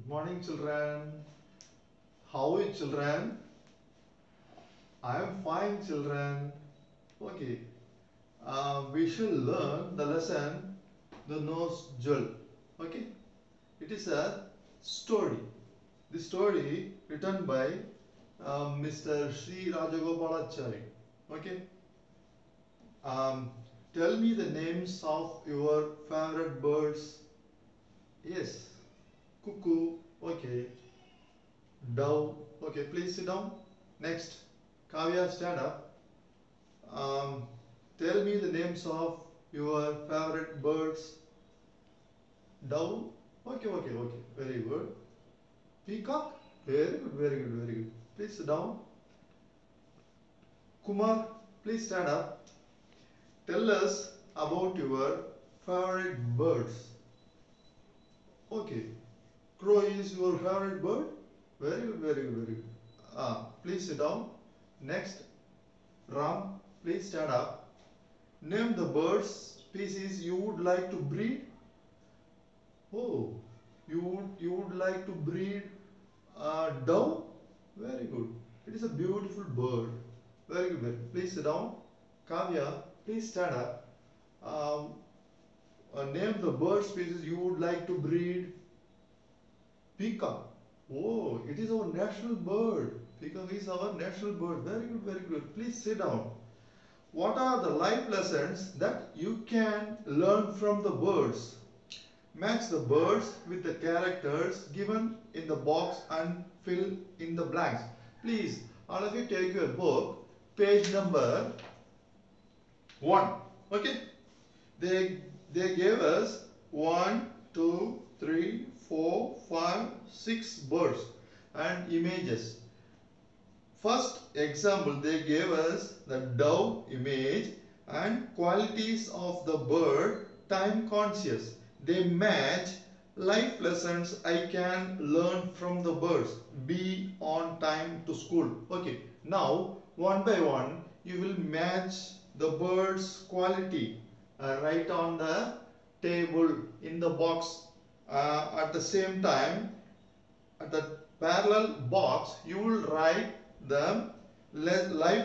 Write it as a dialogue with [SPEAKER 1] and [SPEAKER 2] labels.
[SPEAKER 1] Morning, children. How are you, children? I am fine, children. Okay. We shall learn the lesson, the nose jewel. Okay. It is a story. The story written by Mr. Sri Rajagopalachari. Okay. Um, Tell me the names of your favorite birds. Yes. Cuckoo. Okay. Dove. Okay. Please sit down. Next. Kavya, stand up. Um, Tell me the names of your favorite birds. Dove. Okay, okay, okay. Very good. Peacock. Very good, very good, very good. Please sit down. Kumar, please stand up. Tell us about your favorite birds. Okay. Crow is your favorite bird? Very good, very good, very good. Please sit down. Next, Ram, please stand up. Name the birds species you would like to breed. Oh, you would like to breed a dove? Very good. It is a beautiful bird. Very good. Very good. Please sit down. Kavya, please stand up. Um, Name the bird species you would like to breed. Peacock. Oh, it is our national bird. Peacock is our national bird. Very good. Very good. Please sit down. What are the life lessons that you can learn from the birds? Match the birds with the characters given in the box and fill in the blanks. Please, all of you take your book, page number 1. Okay? They gave us 1, 2, 3, 4, 5, 6 birds and images. First example, they gave us the dove image and qualities of the bird, time conscious. They match life lessons I can learn from the birds. Be on time to school. Okay, now one by one you will match the bird's quality. Write on the table in the box. At the same time, at the parallel box you will write the life